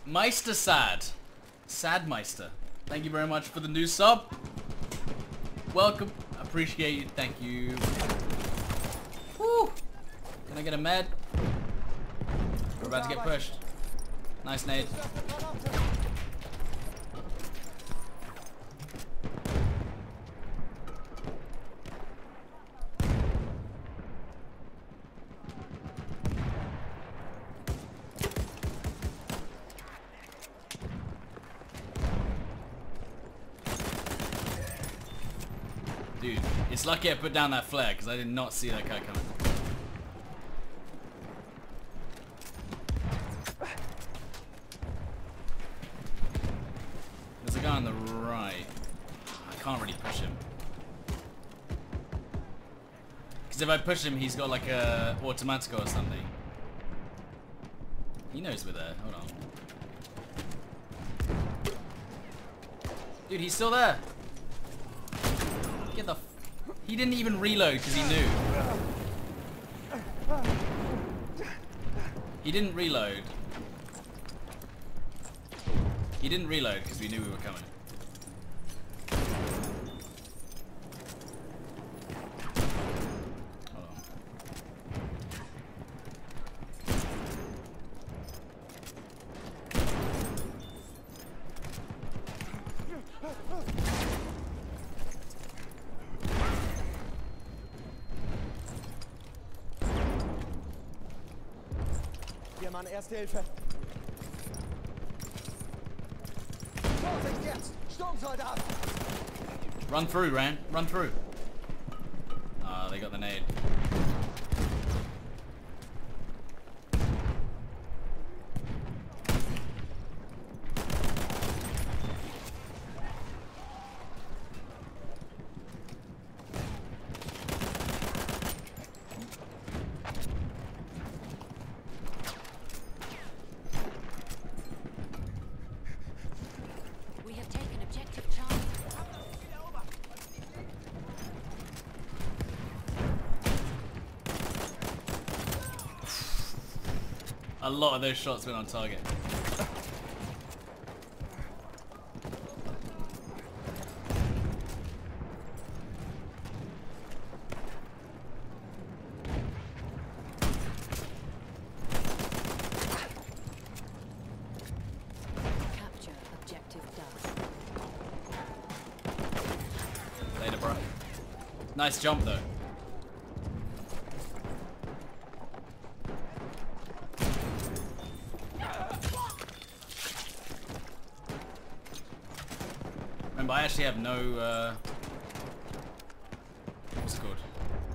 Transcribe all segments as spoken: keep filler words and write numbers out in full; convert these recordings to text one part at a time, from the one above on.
Meister Sad. Sad Meister. Thank you very much for the new sub. Welcome. Appreciate you. Thank you. Woo. Can I get a med? We're about to get pushed. Nice nade. Dude, it's lucky I put down that flare because I did not see that guy coming. There's a guy on the right. I can't really push him. Because if I push him, he's got like a Automatico or something. He knows we're there. Hold on. Dude, he's still there. Get the f he didn't even reload because he knew. He didn't reload. He didn't reload because we knew we were coming. Hold on. Hier, Mann, Erste Hilfe. Vorsicht jetzt! Sturmsoldat! Run through, Ran. Run through. Ah, oh, they got the nade. A lot of those shots went on target. Capture objective Duff. Later, bro. Nice jump though. Remember, I actually have no, uh, what's it called?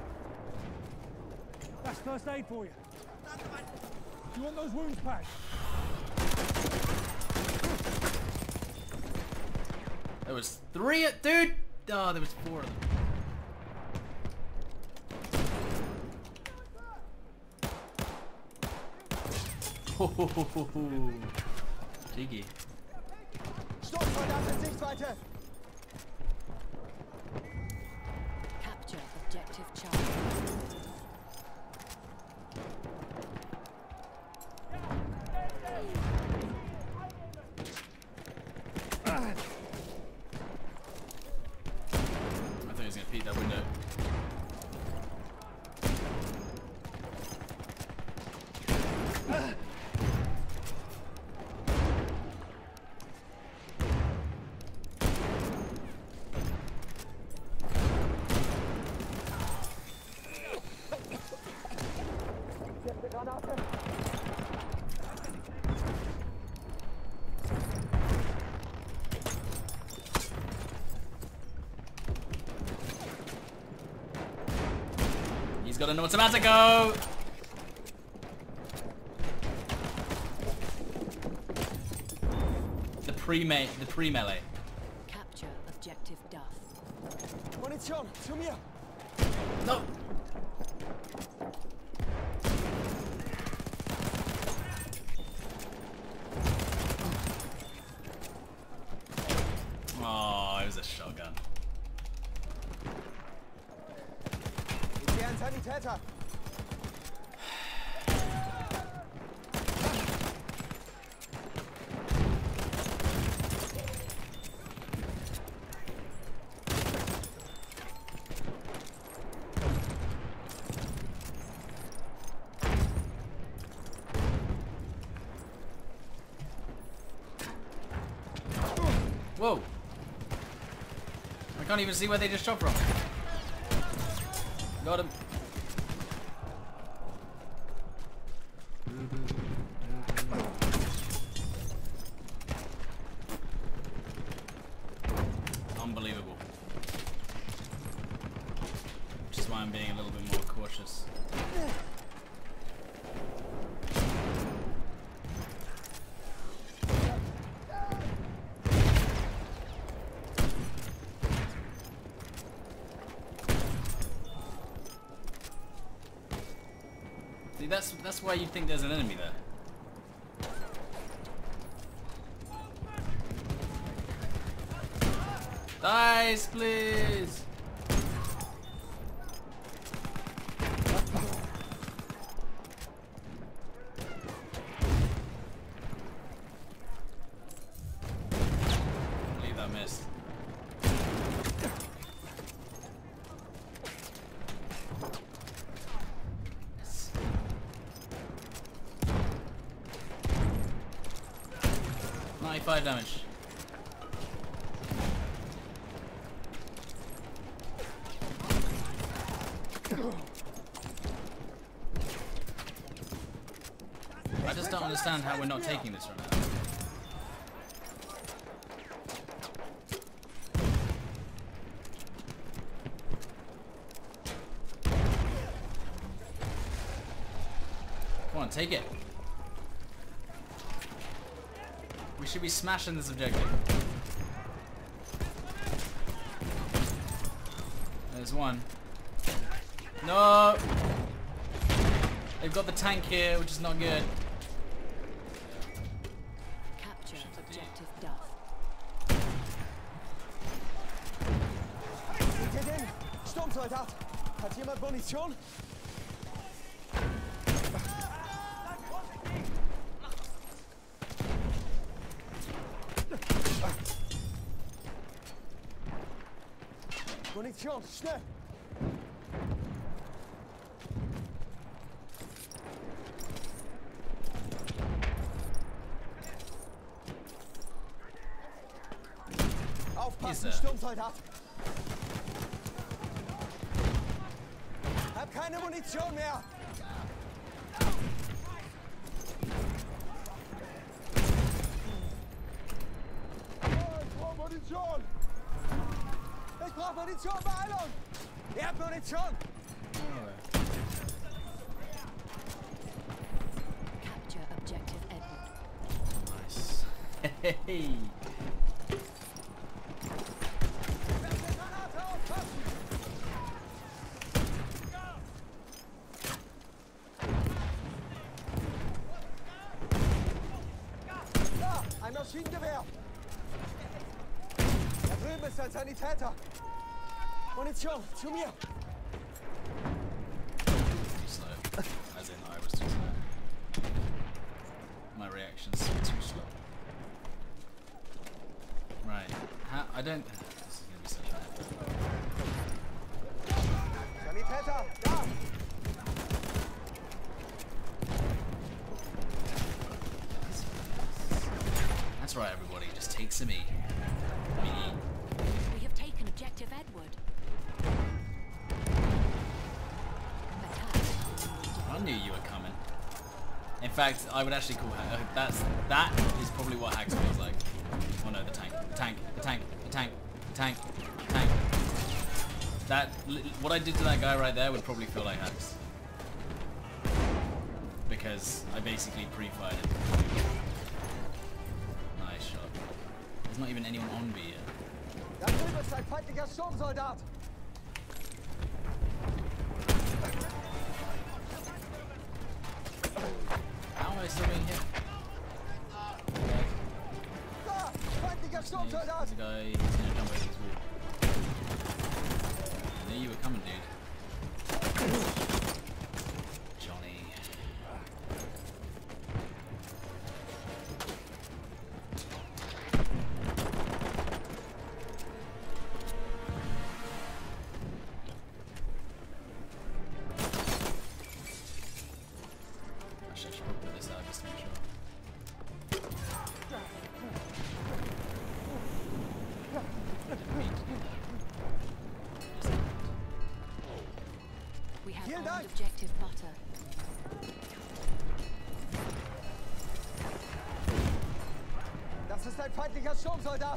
That's first aid for you. Do you want those wounds packed? There was three, dude! Oh, there was four of them. Ho ho ho ho ho. Jiggy. Sturmsoldat in Sichtweite! Capture objective Charlie. I thought he was gonna peek that window. He's got an Automatico! The pre-me the pre-melee. Capture objective Duff. Munition, zu mir! No! Oh, it was a shotgun. Ich gehe an Sanitäter! Whoa. I can't even see where they just shot from. Got him. Unbelievable. Which is why I'm being a little bit more cautious. See, that's that's why you think there's an enemy there. Dice, please. I believe that missed. Yes. ninety-five damage. I just don't understand how we're not taking this right now. Come on, take it. We should be smashing this objective. There's one. No! They've got the tank here, which is not good. Capture objective Duff. Seht ihr den? Sturmsoldat! Hat jemand Munition? Munition, schnell! Aufpassen, Ist er? Sturmsoldat! Hab keine Munition mehr! Oh, ich brauch Munition! Ich brauch Munition, Beeilung! Ihr habt Munition! Capture objective Edward. Nice. Hey. Granate aufpassen! Da, ein Maschinengewehr! Da drüben ist ein Sanitäter! Munition, zu mir! Too slow. As in, I was too slow. My reactions too slow. Right. How, I don't. This is gonna be such a. Sanitäter, da! That's right, everybody. Just take some E. Me. We have taken objective Edward. Attack. I knew you were coming. In fact, I would actually call uh, that's that is probably what Hacks feels like. Oh no, the tank, the tank, the tank, the tank, the tank, the tank. That what I did to that guy right there would probably feel like Hacks, because I basically pre-fired it. Nice shot. There's not even anyone on B yet. Da drüben ist ein feindlicher Sturmsoldat! How am I still being hit? Okay. Da! Feindlicher There's Sturmsoldat! a guy, he's gonna jump over this wall. I knew you were coming, dude. Johnny. Actually, I should probably put this out just to make sure. Armed Dank. objective butter. Das ist ein feindlicher Sturmsoldat.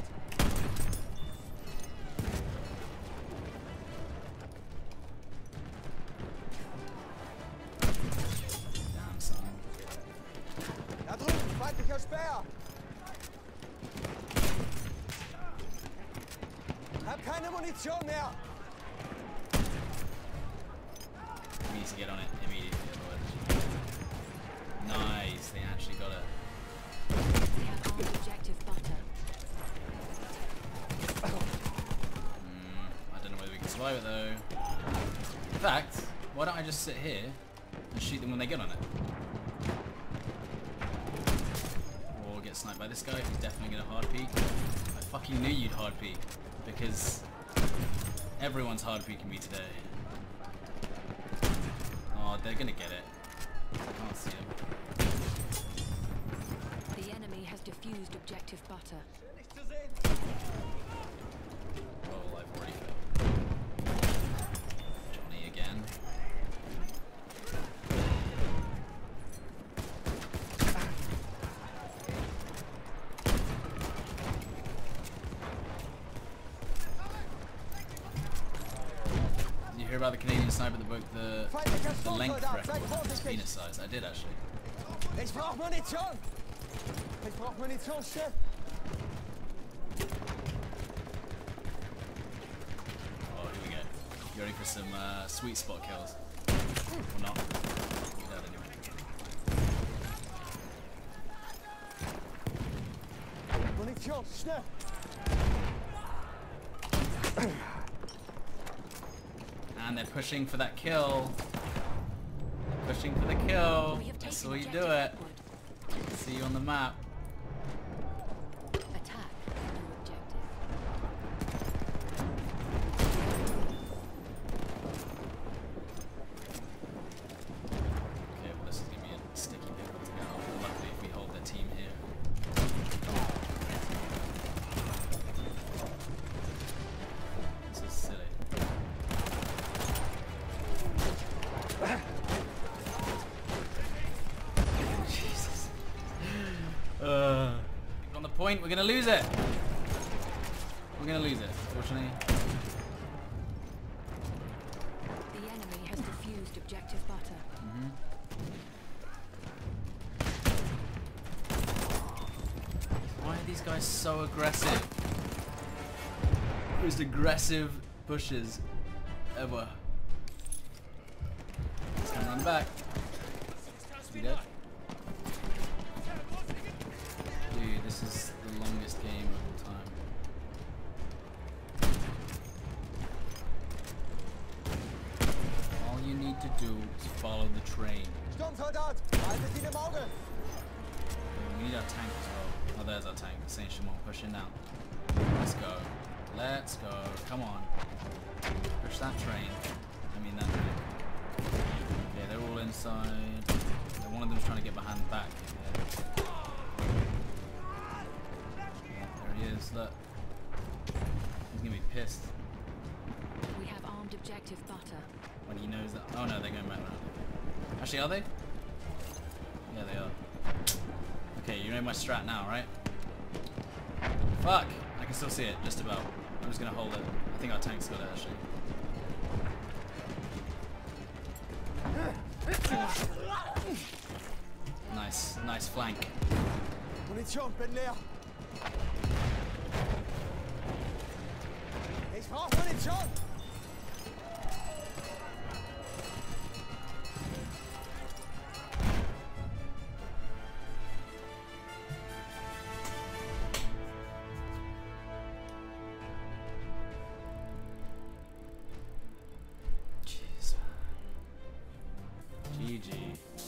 Damn, son. Da drüben, feindlicher Speer. Hab keine Munition mehr. We need to get on it immediately, otherwise. Nice, they actually got it. We have armed objective butter. Mm, I don't know whether we can survive it though. In fact, why don't I just sit here and shoot them when they get on it? Or get sniped by this guy who's definitely gonna hard peek. I fucking knew you'd hard peek because everyone's hard peeking me today. Oh, they're gonna get it. I can't see him. The enemy has defused objective butter. Nicht zu sehen. Oh, I've already failed. Johnny again. You hear about the Canadian sniper that broke the, Feindlicher the length Sturmsoldat. record Seid of his vorsichtig. penis size? I did actually. Ich brauch Munition. Ich brauch Munition, Chef. Oh, here we go. You ready for some uh, sweet spot kills? Or not? Do that anyway. Munition, schnell. And they're pushing for that kill. They're pushing for the kill. We have I taken saw you objective do it. Edward. See you on the map. Attack new objective. Okay, well this is gonna be a sticky pickle to get off. Luckily if we hold their team here. This is silly. Jesus. Uh, on the point, we're gonna lose it. We're gonna lose it, unfortunately. The enemy has defused objective butter. Why are these guys so aggressive? Most aggressive bushes ever. Let's come run back. Is he dead? Dude, this is the longest game of all time. All you need to do is follow the train. Sturmsoldat, haltet ihn im Auge. We need our tank as well. Oh, there's our tank. Saint Chamond pushing now. Let's go. Let's go. Come on. Push that train. I mean that train. Okay, they're all inside. And one of them's trying to get behind the back. Yeah. There he is. Look. He's gonna be pissed We have armed objective butter. when he knows that. Oh no, they're going back around. Actually, are they? Yeah, they are. Okay, you know my strat now, right? Fuck! I can still see it, just about. I'm just gonna hold it. I think our tank's got it, actually. Nice, nice flank. Munition, bin leer. Ich brauch Munition. Jeez. G G.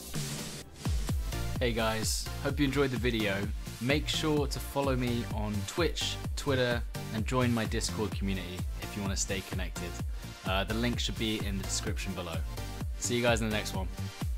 Hey guys, hope you enjoyed the video. Make sure to follow me on Twitch, Twitter, and join my Discord community if you want to stay connected. Uh, the link should be in the description below. See you guys in the next one.